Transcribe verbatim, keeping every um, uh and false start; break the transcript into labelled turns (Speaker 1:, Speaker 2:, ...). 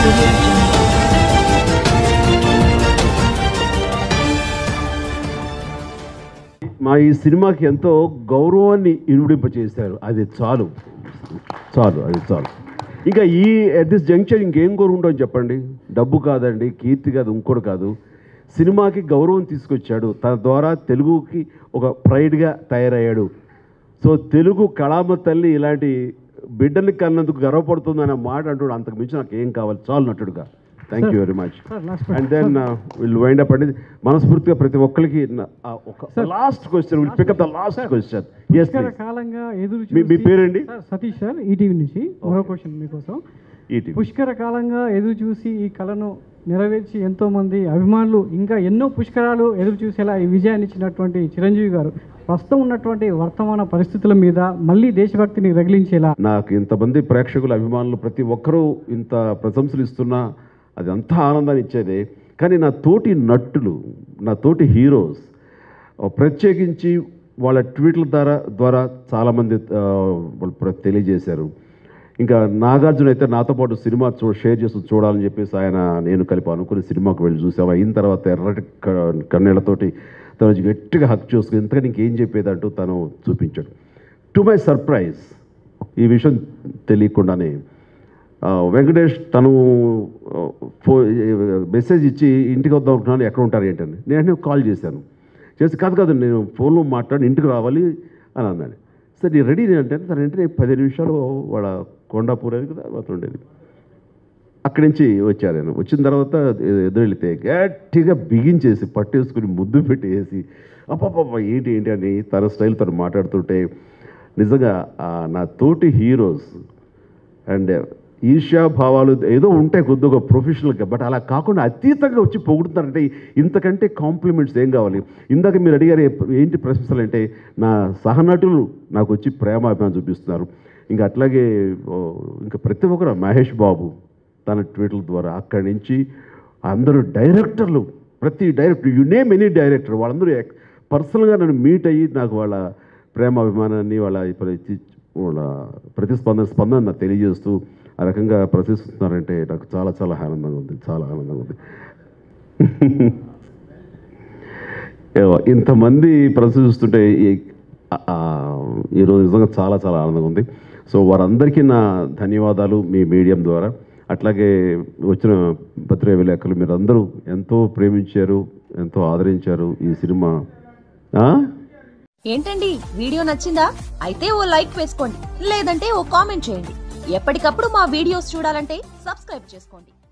Speaker 1: మా ఈ సినిమాకి ఎంతో గౌరవాన్ని ఇనుడింపచేశారు. అది చాలు చాలు అది చాలు. ఇంకా ఈ అట్ దిస్ జంక్షన్ ఇంకేం కోరుకుంటాం చెప్పండి? డబ్బు కాదండి, కీర్తి కాదు, ఇంకోటి కాదు. సినిమాకి గౌరవం తీసుకొచ్చాడు. తన ద్వారా తెలుగుకి ఒక ప్రైడ్గా తయారయ్యాడు. సో తెలుగు కళామ తల్లి ఇలాంటి బిడ్డని కన్నందుకు గర్వపడుతుందనే మాట అంటాడు. అంతకు మించి నాకు ఏం కావాలి, చాలు నటుడుగా. Thank you very much. And then will wind up అనేది మనస్ఫూర్తిగా ప్రతి ఒక్కరికి ఒక last question will pick up the last question. ఎస్
Speaker 2: కాలంగా ఎదురు
Speaker 1: మీ పేరండి?
Speaker 2: సతీష్ సార్, ఈటీవీ నుంచి. మరో క్వశ్చన్ మీకోసం. ఈటీవీ పుష్కర కాలంగా ఎదురు చూసి ఈ కళను నెరవేర్చి ఎంతో మంది అభిమానులు ఇంకా ఎన్నో పుష్కరాలు ఎదురు చూసేలా ఈ విజయాన్ని ఇచ్చినటువంటి చిరంజీవి గారు ప్రస్తుతం ఉన్నటువంటి వర్తమాన పరిస్థితుల మీద మళ్ళీ దేశభక్తిని రగిలించేలా
Speaker 1: నాకు ఇంతమంది ప్రేక్షకులు అభిమానులు ప్రతి ఒక్కరూ ఇంత ప్రశంసలు ఇస్తున్నా అది అంతా ఆనందాన్ని ఇచ్చేదే. కానీ నా తోటి నటులు, నా తోటి హీరోస్ ప్రత్యేకించి వాళ్ళ ట్వీట్ల ద్వారా ద్వారా చాలామంది వాళ్ళు తెలియజేశారు. ఇంకా నాగార్జున అయితే నాతో పాటు సినిమా చూ షేర్ చేస్తూ చూడాలని చెప్పేసి ఆయన నేను కలిపి అనుకుని సినిమాకు వెళ్ళి చూసాము. అయిన తర్వాత ఎర్రటి కన్నీళ్లతోటి తను గట్టిగా హక్ చేసుకుని ఇంతగా ఇంకేం చెప్పేదంటూ తను చూపించాడు. టు మై సర్ప్రైజ్ ఈ విషయం తెలియకుండానే వెంకటేష్ తను ఫో మెసేజ్ ఇచ్చి ఇంటికి వద్దాం అనుకున్నాను, ఎక్కడ ఉంటారు ఏంటని. నేను కాల్ చేశాను. చేసి కాదు కాదు నేను ఫోన్లో మాట్లాడి ఇంటికి రావాలి అని అన్నాడు. సరే నేను రెడీ అంటే తన వెంటనే పది నిమిషాలు వాళ్ళ కొండాపూర్ అది కదా అతను ఉండేది, అక్కడి నుంచి వచ్చారు. నేను వచ్చిన తర్వాత ఎదురు వెళితే గట్టిగా బిగించేసి పట్టేసుకుని ముద్దు పెట్టేసి అప్పప్ప ఏంటి ఏంటి అని తన స్టైల్ తను మాట్లాడుతుంటే నిజంగా నా తోటి హీరోస్ అండ్ ఈర్ష్యా భావాలు ఏదో ఉంటాయి కొద్దిగా ప్రొఫెషనల్గా, బట్ అలా కాకుండా అతీతంగా వచ్చి పొగుడుతారంటే ఇంతకంటే కాంప్లిమెంట్స్ ఏం కావాలి? ఇందాక మీరు అడిగారు ఏంటి ప్రశంసలు అంటే, నా సహనటులు నాకు వచ్చి ప్రేమ అభిమానం చూపిస్తున్నారు. ఇంకా అట్లాగే ఇంకా ప్రతి ఒక్కరు మహేష్ బాబు తన ట్వీట్ల ద్వారా అక్కడి నుంచి అందరూ డైరెక్టర్లు, ప్రతి director you name any director వాళ్ళందరూ పర్సనల్గా నన్ను మీట్ అయ్యి నాకు వాళ్ళ ప్రేమ అభిమానాన్ని వాళ్ళ వాళ్ళ ప్రతిస్పందన స్పందన నాకు తెలియజేస్తూ ఆ రకంగా ప్రశంసిస్తున్నారంటే నాకు చాలా చాలా ఆనందంగా ఉంది, చాలా ఆనందంగా ఉంది. ఇంతమంది ప్రశంసిస్తుంటే ఈరోజు నిజంగా చాలా చాలా ఆనందంగా ఉంది. సో వారందరికీ నా ధన్యవాదాలు మీ మీడియం ద్వారా. అట్లాగే వచ్చిన పత్రికా విలేకరులు మీరందరూ ఎంతో ప్రేమించారు, ఎంతో ఆదరించారు ఈ సినిమా.
Speaker 3: ఏంటండి వీడియో నచ్చిందా? అయితే ఓ లైక్ వేసుకోండి, లేదంటే ఓ కామెంట్ చేయండి. ఎప్పటికప్పుడు మా వీడియోస్ చూడాలంటే సబ్స్క్రైబ్ చేసుకోండి.